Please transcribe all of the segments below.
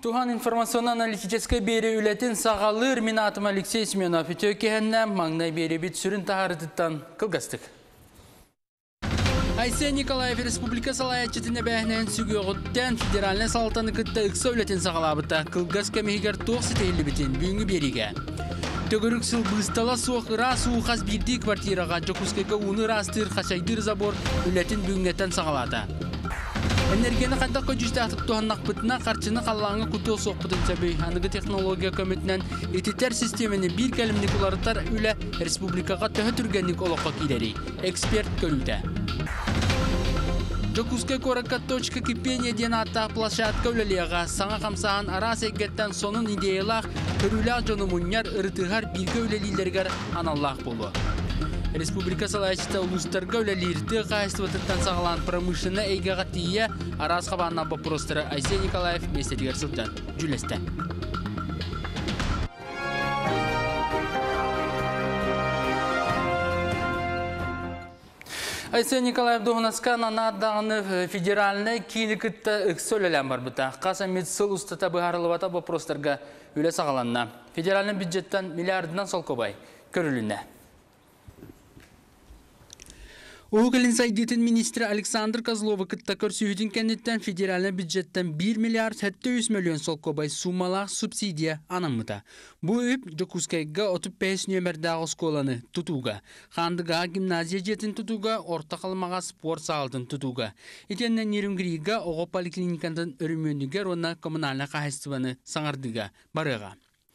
Тухан информационно-аналитической бери үлетін сағалыр мен атым Алексей Семенов өтекеннен маңнай бері бит сүрін тағарытыттан қылғастық. Айсен Николаев Республика салаятчетіне бәхінен сүгі оғыттен федеральный салтаны күтті ұқса үлетін сағалабыта қылғас кәмегер тоқсы тәйілі бітен бүйінгі береге. Төгірік сыл бұстала суық ыра суықаз бірді квартираға жокускайға уны растыр қашайдыр забор үлетін бүйінгеттен сағалады. Энергияны қандақ көжісті ақтық туғаннақ бұтына қарчыны қаллаңы күтіл соқпытын сәбей. Анығы технология көмітінен ететер системені бір кәлімдік оларытар үлі республикаға төхі түргенлік олыққа кейдері. Эксперт көрілді. Жокускай коракка точка кипения ден аттақ площадка үлелеға саңа қамсаған арас егеттен сонын идеялақ көріләқ жоны мұньяр ұрытығар бірге үлелейлергер аналлақ болу. Республика салайчыта улустарга үлелерді қайыстыватыттан сағалан промышленна әйгеға тие арас қабанна бопростыры Айсен Николаев местедігер сылтан жүлесті. Айсен Николаев доғынаскан анадағыны федеральный кейіні күтті үксөлелен бар бұта. Қаса медсыл ұстата бұғарылывата бопростырға үле сағаланна. Федеральный бюджеттен миллиардынан сол көбай көріліне. Оғылын сайдетін министрі Александр Козлова күтті көрсүйдің кәнеттен федеральный бюджеттен 1 миллиард 700 миллион сол көбай сумалақ субсидия анамыта. Бұл өп Жокускайға 35 нөмірдағы сколаны тұтуға, қандыға гимназия жетін тұтуға, орта қалмаға спорт сағылдың тұтуға. Етеннен Нерімгіріға оғы поликлиникандың өрімөндігер оны коммунальны қағыстываны саңардыға барыға.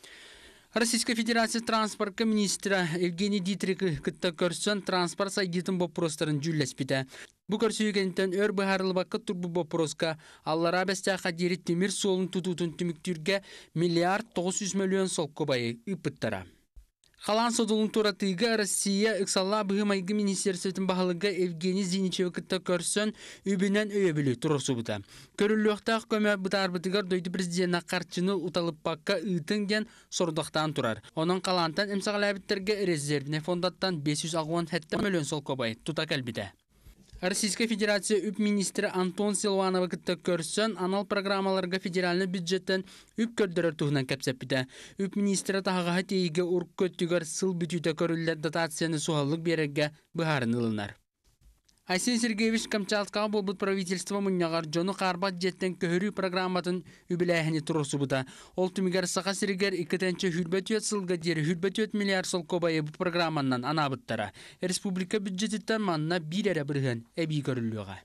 Российская Федерация транспортка министра Евгений Дитрик күтті көрсін транспорт сайдетін бопростарын жүлләспіді. Бұл көрсүйгенттен өр бұхарылбаққа тұрбы бопроска аллара бәстәқа дері темір солын тұтутын түміктірге миллиард 900 миллион сол көбайы үпіттара. Қалан содылың туратыға Россия ұқсалла бұғымайғы министерсетін бағылыға Евгений Зиничев күтті көрсін үбінен өйебілі тұрырсы бұта. Көрілуқтақ көмі бұтар бұтығар дойды президентна қарчыны ұталып баққа ұйтынген сордақтан тұрар. Оның қалантан әмсағалабіттерге резервіне фондаттан 560 миллион сол көбай тұта кәлбіді. Российская Федерация үп министрі Антон Силуанова күтті көрсін анал программаларға федеральный бюджеттен үп көрдірір тұғынан кәпсәпіді. Үп министрі тағаға тейге ұрқ көттігер сыл бүтіті көрілі дотацияны суғалық береге бұхарын ылынар. Айсен Сергеевич Камчаткаға болбыт правительство мұньяғар жоны қарбат жеттен көхірі программатын үбіләйхіне тұрысы бұда. Ол түмігер сақа сірігер 2-ші хүрбәтүйет сылға дері хүрбәтүйет миллиард сол көбайы бұл программаннан анабыттара. Республика бюджеттен манна бір әрі бірген әбей көрілуға.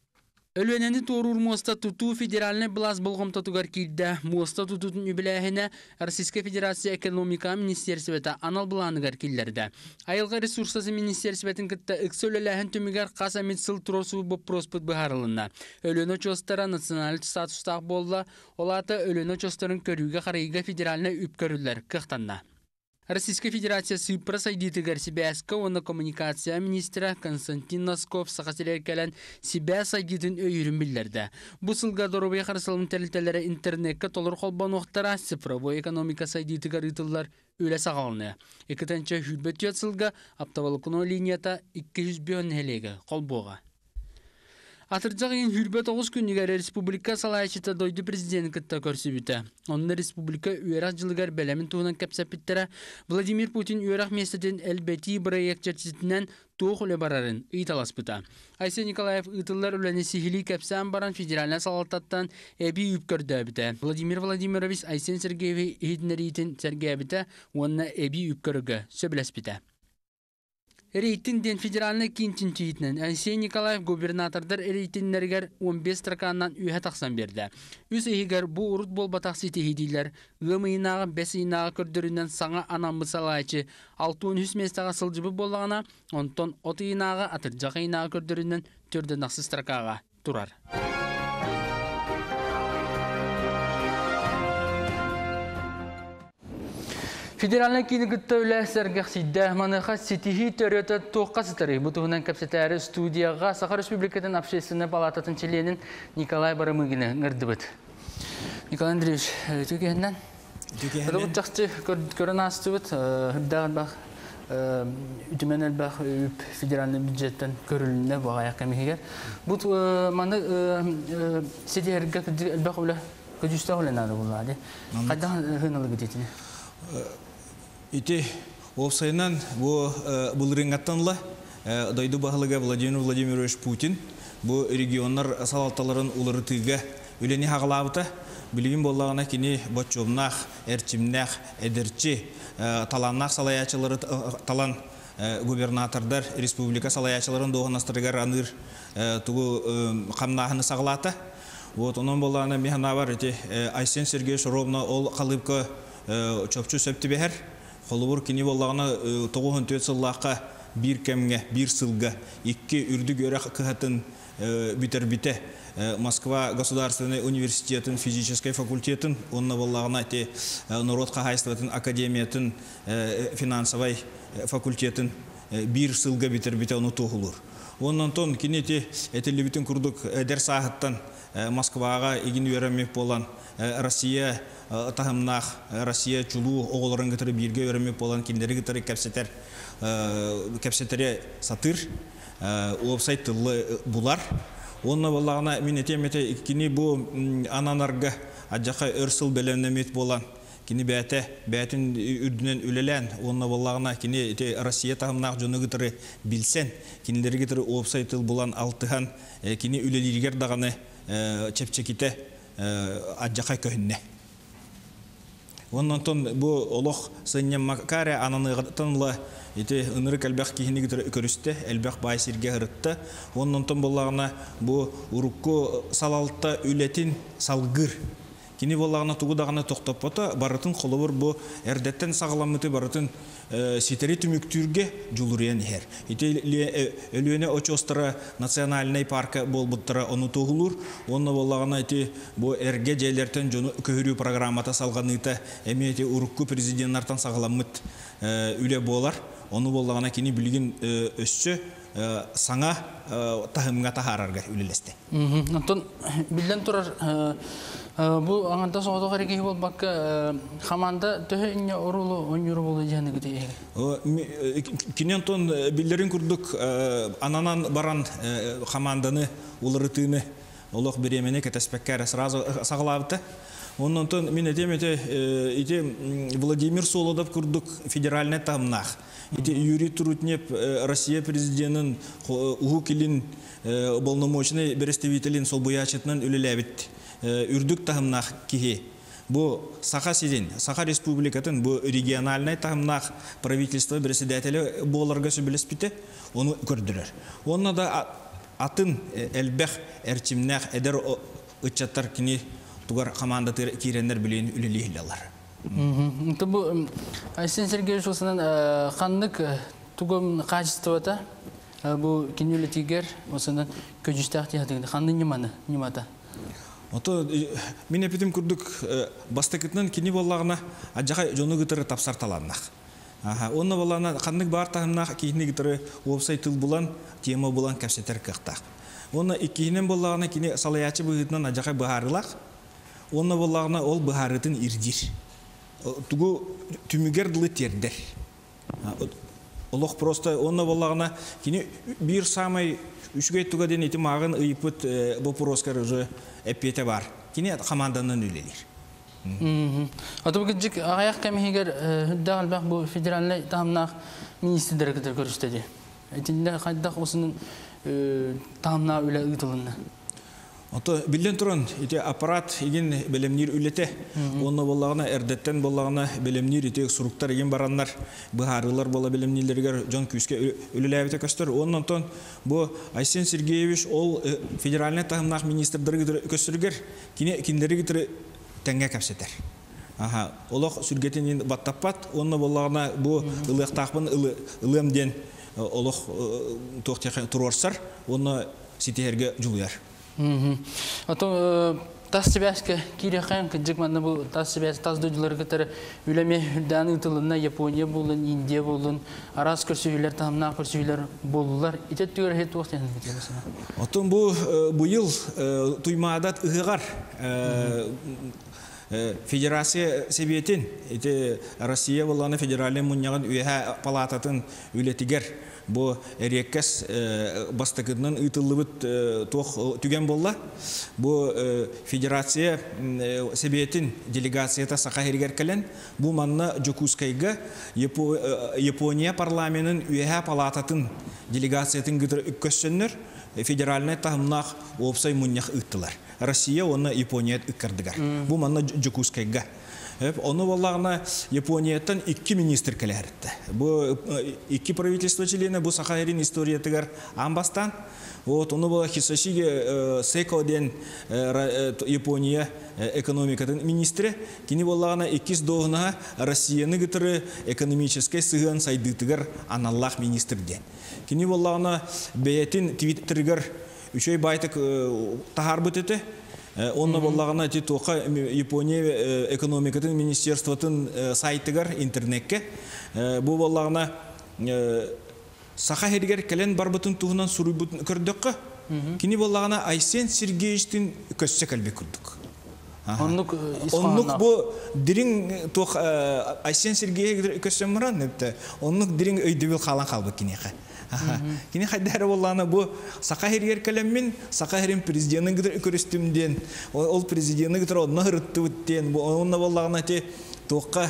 Өлөнені торур моста туту федеральный блаз болғым татугар кейді. Моста тутутын үбіләйхіне Российская Федерация экономика министерсіветі анал бұланығар келдерді. Айылға ресурсасы министерсіветін күтті үксөлеләхін түмігер қаса медсыл тұросу бұп проспыт бұхарылына. Өлөні чостара националь статустақ болла, олаты өлөні чостарын көріуге қарайыға федеральный үп көрілер қықтанна. Российская Федерация Сыпра сайдитыгар Сибяска, оны коммуникация министра Константин Носков сақасылер кәлін Сибя сайдитын өйірін білдерді. Бұл сылға дорубай қарсылым тәлітелері интернетке толыр қолбан оқтара цифровой экономика сайдитыгар ұтылар өлі сағалыны. 2-ші хүрбәтүйет сылға аптавалықыны линията 200 бүйін әлегі қолбоға. Атыржақ ең хүрбет 9 күнігер республика салайчыта дойды президент күтті көрсі бүті. Онны республика үйерақ жылығар бәлемін туғынан кәпсәпіттері Владимир Путин үйерақ местеден әлбәті бірайек чәрчетінен туық үлі барарын ұйталас бұта. Айсен Николаев ұйтылар үләні сихили кәпсән баран федеральна салаттаттан әбі үп көрді әбіті. Владимир Владимирович Айсен Сергееві үйдінерейтін Сергей әбіті, онына әбі үп көрігі сөбіләс біті. Рейтинден федеральный кинтин түйітінен Айсен Николаев губернатордар рейтиндергер 15 страканнан үйе тақсан берді. Үз егер бұл ұрыт бол батақ сетейдейлер, ғымыйнағы бәсейнағы көрдірінен саңа анамы салайчы 600 местаға сылжыбы болағына, онтон отыйнағы атыржақайнағы көрдірінен түрді нақсы стракаға тұрар. Федеральный кинігітті өлі сәргіқ сүйді маныға сетихи төреті тоққа сытыры. Бұтығынан кәпсетәрі студияға Саха Республикатын общественный палататын членін Николай Барамыгіні ғырды бұд. Николай Андреевич, түкеннен? Түкеннен. Бұд жақсы көрін асты бұд, ғырдағын бақ, үтімен әлбақ федеральный бюджеттен көріліне бағаяқ кәмегер. Бұд маны сетихерге әлбақ өлі көжүстө оленады булады. Кайдан хыналык кететине. Ити опсайнан бу рингаттанла дойду бахылыга Владимир Владимирович Путин бу регионнар салалталарын улырытыга үлени хагалабыта билигин боллагына кини бочомнах, эрчимнах, эдерчи таланнах салаячылары талан губернатордар республика салаячыларын доғанастырыгар аныр тугу камнахыны саглата. Вот онон боллагына механа бар эти Айсен Сергей Шуровна ол калыпка чөпчү сөптүбехер. Холубур кини боллагына 94 сыллакка бир кемге, бир сылга, 2 үрдү көрө кыхатын битер-бите Москва государственный университетін, физический факультетін, онна боллагына те народ хозяйстватын академиятын, финансовый факультетін бир сылга битер-бите оны тоғылыр. Оннан тон кини те этелебитин курдук дер сағыттан Москваға егін өремек болан Россия тахымнақ, Россия чулу оғыларын гітірі бирге өремек болан кендері гітірі кәпсетері сатыр, уапсайт тылы бұлар. Онна болағына мен етемете кини бұ ананарға аджақа өрсіл бәлемнемет болан, кини бәтін үрдінен үлелән, онна болағына кини Россия тахымнақ жоны гітірі білсен, кинелері гітірі уапсайт тыл болан алтыған, кини үлелергер дағаны чепчеките аджақа көхінне. Оннан тон бу олох сыннем макаре ананыгытынла ите ыныры калбак кихини көрүстө элбак байсирге хырытты. Оннан тон боллагына бу урукку салалта үлетин салгыр. Кини боллагына тугудагына токтоппото барытын холобур бу эрдеттен сагаламыты барытын ситери түмүктүрге жулурен хер. Ите өлүнө очостора национальный парка болбуттара ону тогулур. Онна боллагына ите бу эрге жерлерден жону көһүрүү программата салганыта эмети урукку президенттардан сагаламыт үле болар. Ону боллагына кини билигин өссө саңа тахымга тахарарга үлелесте. Антон билден турар бу аңанда соғды қареке бол баққа қаманда төһі инне орулу ойныру болу жаны күтей. Кинен тон билдерин күрдік ананан баран қаманданы улырытыны олық беремені кәтәспәккәрі сразу сағылабыты. Оннан тон мен ите Владимир Солодов күрдік федеральный тағымнақ. Ите Юрий Трутнев Россия президентінің ұғы келін болномочный представителін сол бұячетінен үліләбітті. Үрдік тағымнақ кеге. Бұл Саха Сиден, Саха Республикатын, бұл региональный тағымнақ правительство председателі боларға сөбілеспіті, оны көрдірер. Онына да атын әлбәқ әрчімнәқ әдір ұтчаттар кіне туғар команда кейренлер білейін үлілейлелер. Бұл Айсен Сергей Шосынан қандық туғым қачыстывата, бұл кенелі тегер, осынан көжістәқ тегеді. Қанды немата? Ото мен эпитим күрдүк бастакытынан кини боллагына ажака жону гытыры тапсар таланнак. Онна боллагына кандык бар тагыннак кини гытыры вебсайт тыл булан тема булан кәпсетер кыктак. Онна икинен боллагына кини салаячы быгытынан ажака баһарылак. Онна боллагына ол баһарытын ирдир. Тугу түмүгер дылы тердер. Олох просто онна боллагына кини бир самай Үшгей туға ден еті мағын ұйыпыт бұл пороскар уже әппеті бар. Кені команданын өлелер. Аты бұғы жүк ағаяқ кәмегер үдді қалбақ бұл федеральный тағымнақ министрдері кітір көрістеді. Әйтінде қайдақ осының тағымнақ өлі ұйтылынды. Ото билен туран ите аппарат еген белемнир үлете. Онна боллагына эрдеттен боллагына белемнир ите суруктар еген бараннар, быһарылар бола белемнилерге жон күскө үлеләбите көстөр. Оннан тон бу Айсен Сергеевич ол федеральный тагымнак министрлыгы көстөргөр. Киндерге тире теңге капсетер. Олох сүргетен баттаппат, онна боллагына бу ылыктакпын ылымден олох токтех турорсар, онна ситеерге жулуяр. Ато тас себәске кирәхән киҗик мәне бу тас себәс тас дөҗләр китәр үләме дан итылына Япония булын, Индия булын, арас көрсөйләр тамна көрсөйләр булдылар. Ите түгәр хет вакыт янды китәсенә. Атын бу ел туймадат ыгыгар Федерация себетин, Россия боланы федеральный муньягын үйәһә палататын үлетигер, бу эреккес бастыкыннан ытылыбыт түген болла. Бу федерация себетин делегацията сақа хергер кәлен, бу манна Жокускайга Япония парламентын үйәһә палататын делегациятын гыдыр үккөссөннөр, федеральный тахымнақ опсай муньяқ ыттылар. Россия оны Японият үккардыгар. Бу манна Жокускайга. Оны болағына Японияттан 2 министр кәләрітті. Бұл 2 правительство члены бұл сақайрин историятығар амбастан. Оны бола Хисашиге Сейкоден Япония экономикатын министрі. Кені болағына 2 доғына Россияны гітірі экономическай сығын сайдытығар аналлах министрден. Кені болағына бәйтін твиттерігар үшөй байтық тахар бұтеті. Онна боллагана тоқа Япония экономикатын министерствотын сайтыгар интернетке. Бу боллагана саха хергер келен барбытын туһунан суруйбут көрдөккө. Кини боллагана Айсен Сергеевичтин көссө калбе күрдүк. Оннук бу дирин тох Айсен Сергеевич көссө муран непте. Оннук дирин өйдөбүл калан калбы кинеха. Кини хайдары болланы бу сақа хергер кәлеммен, сақа херин президентін гідір көрістімден, ол президентін гідір онна ғырытты өттен, онна боллағына те тоққа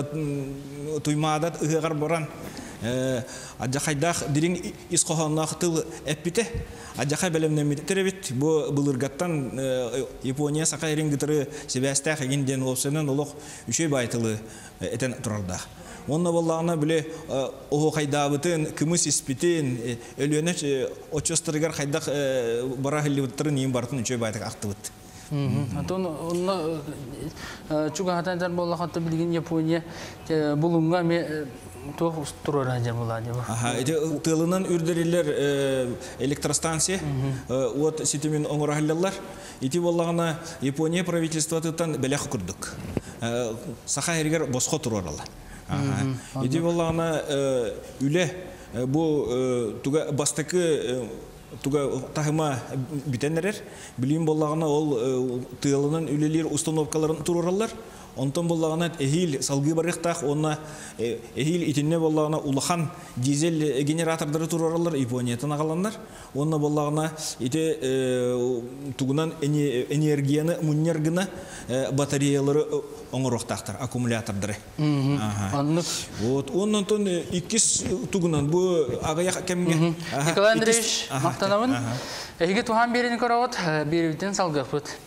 туймадат ұғығар боран. Аджақайдақ дирин исқоғаннақ тыл әппіте, аджақай бәлемнен меттеребет, бұл бұлырғаттан Япония сақа херин гідірі себәстәқ егенден олсынан олық үшей байтылы әтен тұрардақ. Онна боллағына біле оғы қайдабытын, күміс іспітін, өліені очыстырығар қайдақ бара хілівіттірін ең бартын үшөй байтық ақты бұд. Онна чуға хатандар болла қатты білген Япония бұлыңға ме тоқ тұрыр әжер болады. Тылынан үрдірілер электростанция, от сетімен оңыр ахылялар. Ити боллағына Япония правительствотыттан бәләқ күрдік. Сақа әргер босқо тұрыр алар. Иди боллағына үлі бұл туға бастықы туға тахыма бітенерер. Білейін боллағына ол тылынан үлелер установкаларын тұрыралар. Онтан боллағына әхил салғы барықтақ, онна әхил итінне боллағына улахан дизель генератордары тұраралар, Япониятын ағаландар. Онна боллағына ите туғынан энергияны, мұннергіні батареялары оңырықтақтар, аккумулятордары. Оннан тон 2 туғынан бұл ағаяқ кәмге. Николай Андреевич, мақтанамын. Әйге туған берені көрауыт, беребітен салғақ бұд.